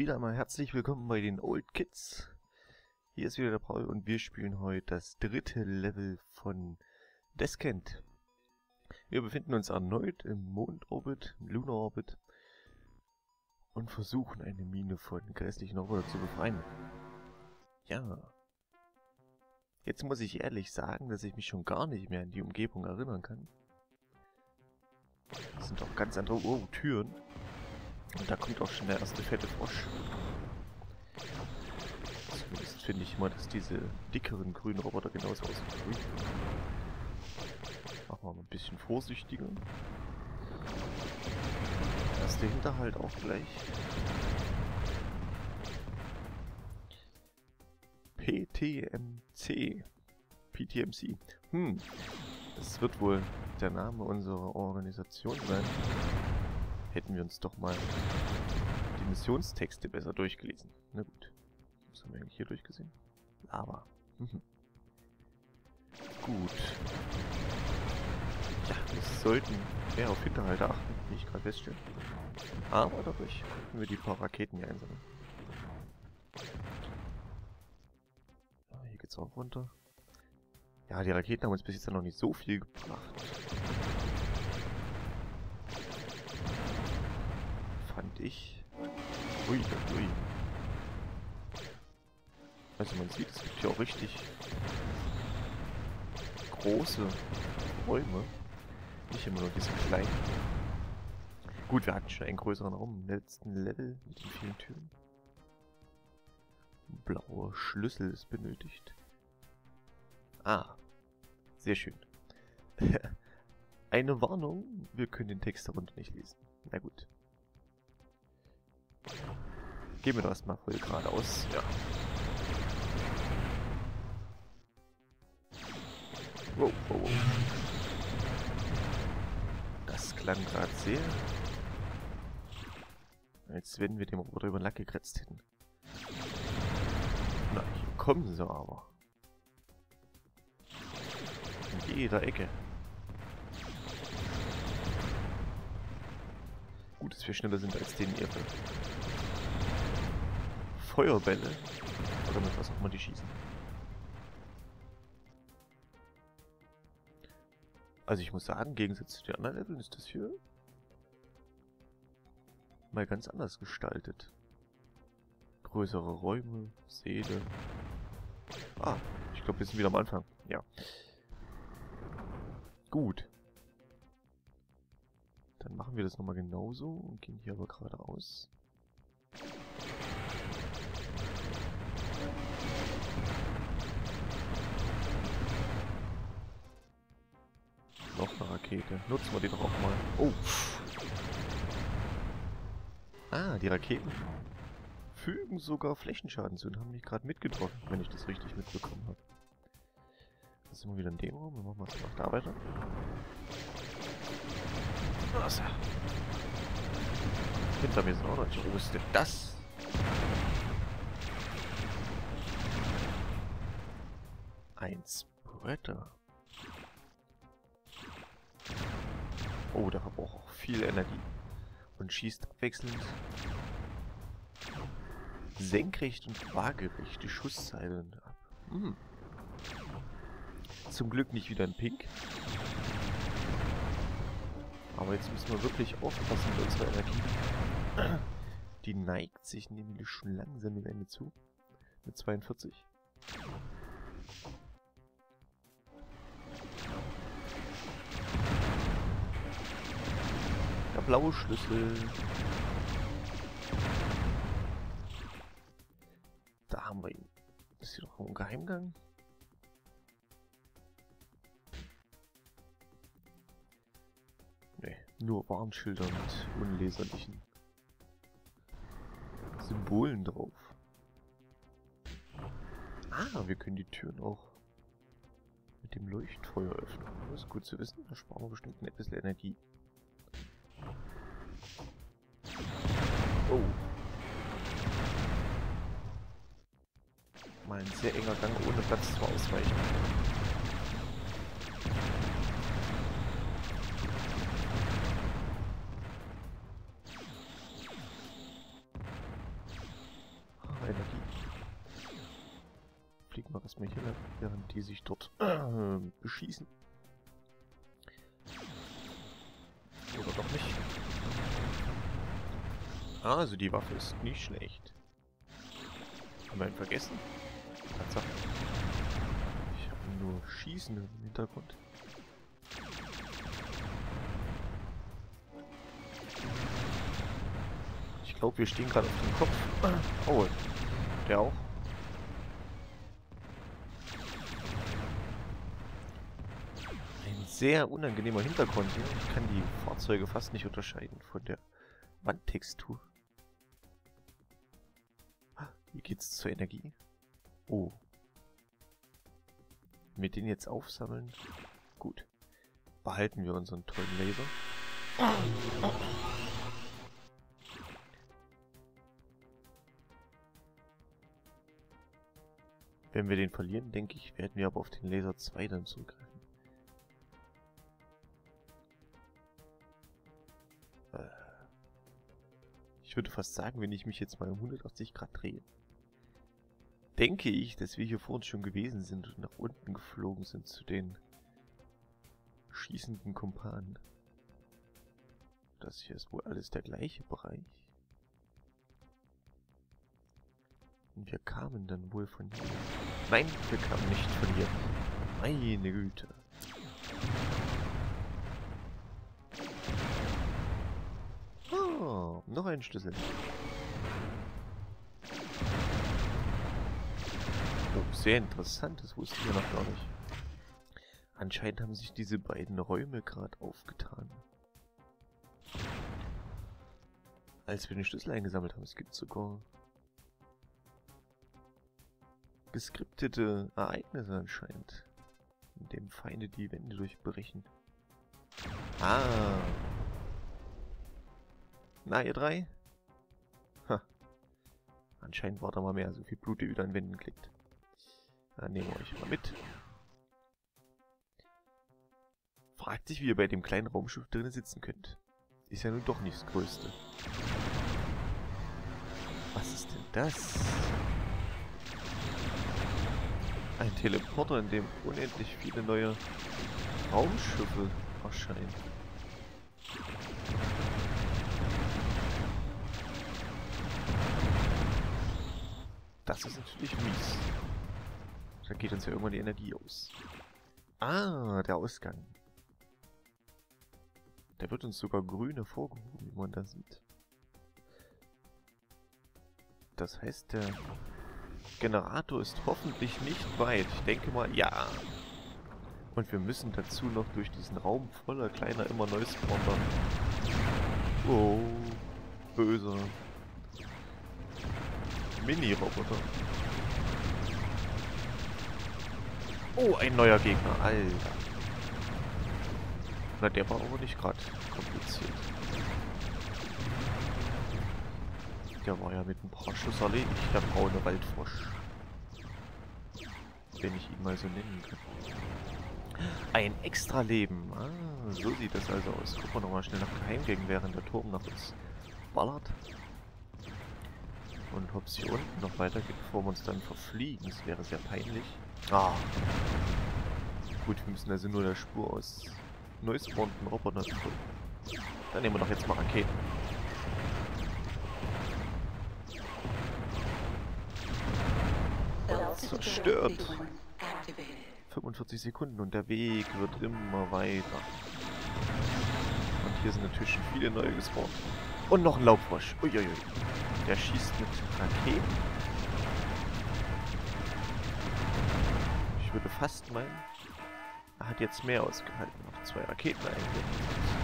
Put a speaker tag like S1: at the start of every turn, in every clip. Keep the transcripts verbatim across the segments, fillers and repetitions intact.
S1: wieder einmal herzlich willkommen bei den Old Kids. Hier ist wieder der Paul und wir spielen heute das dritte Level von Descent. Wir befinden uns erneut im Mondorbit, im Lunar Orbit und versuchen eine Mine von grässlichen Robotern zu befreien. Ja. Jetzt muss ich ehrlich sagen, dass ich mich schon gar nicht mehr an die Umgebung erinnern kann. Das sind doch ganz andere oh, Türen. Und da kommt auch schon der erste fette Frosch. Zumindest finde ich immer, dass diese dickeren grünen Roboter genauso aussehen wie grün. Machen wir mal ein bisschen vorsichtiger. Erste Hinterhalt auch gleich. P T M C. P T M C. Hm. Das wird wohl der Name unserer Organisation sein. Hätten wir uns doch mal die Missionstexte besser durchgelesen. Na gut. Was haben wir eigentlich hier durchgesehen? Lava. Mhm. Gut. Ja, wir sollten mehr auf Hinterhalte achten, wie ich gerade feststelle. Aber dadurch können wir die paar Raketen hier einsammeln. Ja, hier geht's auch runter. Ja, die Raketen haben uns bis jetzt noch nicht so viel gebracht. Fand ich. Ui, ui. Also man sieht, es gibt hier auch richtig große Räume. Nicht immer nur diese kleinen. Gut, wir hatten schon einen größeren Raum im letzten Level mit den vielen Türen. Ein blauer Schlüssel ist benötigt. Ah, sehr schön. Eine Warnung, wir können den Text darunter nicht lesen. Na gut. Gehen wir doch erstmal voll geradeaus. Ja. Wow, wow, wow. Das klang gerade sehr, als wenn wir dem Roboter über den Lack gekratzt hätten. Na, hier kommen sie aber. In jeder Ecke. Gut, dass wir schneller sind als denen ihre Feuerbälle. Oder mit was auch immer die schießen. Also ich muss sagen, im Gegensatz zu den anderen Leveln ist das hier mal ganz anders gestaltet. Größere Räume, Säle. Ah, ich glaube wir sind wieder am Anfang. Ja. Gut. Dann machen wir das nochmal genauso und gehen hier aber geradeaus. Noch eine Rakete. Nutzen wir die doch auch mal. Oh! Ah, die Raketen fügen sogar Flächenschaden zu und haben mich gerade mitgetroffen, wenn ich das richtig mitbekommen habe. Da sind wir wieder in dem Raum. Dann machen wir es noch da weiter. Was? Hinter mir sind auch noch die. Wo ist denn das? Ein Spreader. Oh, der verbraucht auch viel Energie. Und schießt abwechselnd senkrecht und waagerechte Schusszeilen ab. Hm. Zum Glück nicht wieder in Pink. Aber jetzt müssen wir wirklich aufpassen mit unserer Energie. Die neigt sich nämlich schon langsam dem Ende zu. Mit zweiundvierzig. Der blaue Schlüssel. Da haben wir ihn. Ist hier noch ein Geheimgang? Ne, nur Warnschilder mit unleserlichen Symbolen drauf. Ah, wir können die Türen auch mit dem Leuchtfeuer öffnen. Das ist gut zu wissen. Da sparen wir bestimmt ein bisschen Energie. Oh. Mal ein sehr enger Gang ohne Platz zum Ausweichen. erstmal hier lang, während die sich dort äh, beschießen. Oder doch nicht. Ah, also die Waffe ist nicht schlecht. Haben wir ihn vergessen? Tatsache. Ich habe nur Schießen im Hintergrund. Ich glaube, wir stehen gerade auf dem Kopf. Oh, der auch. Ein sehr unangenehmer Hintergrund hier. Ich kann die Fahrzeuge fast nicht unterscheiden von der Wandtextur. Wie geht's zur Energie? Oh. Wenn wir den jetzt aufsammeln. Gut. Behalten wir unseren tollen Laser. Wenn wir den verlieren, denke ich, werden wir aber auf den Laser zwei dann zurückgreifen. Ich würde fast sagen, wenn ich mich jetzt mal um hundertachtzig Grad drehe, denke ich, dass wir hier vor uns schon gewesen sind und nach unten geflogen sind zu den schießenden Kumpanen. Das hier ist wohl alles der gleiche Bereich. Und wir kamen dann wohl von hier. Nein, wir kamen nicht von hier. Meine Güte. Oh, noch ein Schlüssel. Oh, sehr interessant, das wusste ich ja noch gar nicht. Anscheinend haben sich diese beiden Räume gerade aufgetan. Als wir den Schlüssel eingesammelt haben, es gibt sogar geskriptete Ereignisse anscheinend, in dem Feinde die Wände durchbrechen. Ah. Na, ihr drei? Ha. Anscheinend war da mal mehr, so viel Blut, wie wieder an Wänden klickt. Dann nehmen wir euch mal mit. Fragt sich, wie ihr bei dem kleinen Raumschiff drinnen sitzen könnt. Ist ja nun doch nicht das Größte. Was ist denn das? Ein Teleporter, in dem unendlich viele neue Raumschiffe erscheinen. Das ist natürlich mies. Da geht uns ja irgendwann die Energie aus. Ah, der Ausgang. Der wird uns sogar grün hervorgehoben, wie man da sieht. Das heißt, der Generator ist hoffentlich nicht weit. Ich denke mal, ja. Und wir müssen dazu noch durch diesen Raum voller kleiner, immer neues wandern. Oh, böser Mini-Roboter. Oh, ein neuer Gegner, Alter. Na, der war aber nicht gerade kompliziert. Der war ja mit ein paar Schuss erledigt, der braune Waldfrosch. Wenn ich ihn mal so nennen kann. Ein extra Leben. Ah, so sieht das also aus. Gucken wir nochmal schnell nach Geheimgängen, während der Turm nach uns ballert. Und ob es hier unten noch weitergeht, bevor wir uns dann verfliegen. Das wäre sehr peinlich. Ah. Gut, wir müssen also nur der Spur aus neuspawnenden Robotern folgen. Dann nehmen wir doch jetzt mal Raketen. Zerstört. fünfundvierzig Sekunden und der Weg wird immer weiter. Und hier sind natürlich schon viele neue gespawnt. Und noch ein Laubfrosch. Uiuiui. Der schießt mit Raketen. Ich würde fast meinen, er hat jetzt mehr ausgehalten. Noch zwei Raketen eingesetzt.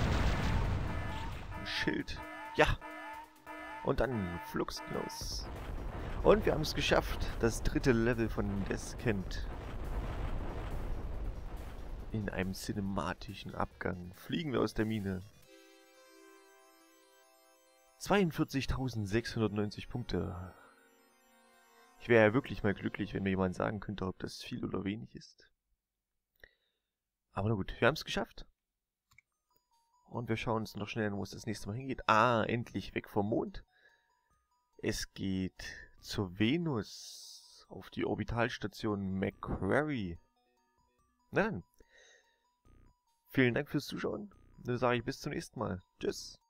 S1: Ein Schild. Ja. Und dann flugs los. Und wir haben es geschafft. Das dritte Level von Descent. In einem cinematischen Abgang fliegen wir aus der Mine. zweiundvierzigtausendsechshundertneunzig Punkte. Ich wäre ja wirklich mal glücklich, wenn mir jemand sagen könnte, ob das viel oder wenig ist. Aber na gut, wir haben es geschafft. Und wir schauen uns noch schnell an, wo es das nächste Mal hingeht. Ah, endlich weg vom Mond. Es geht zur Venus. auf die Orbitalstation Macquarie. Na dann, vielen Dank fürs Zuschauen. Dann sage ich bis zum nächsten Mal. Tschüss.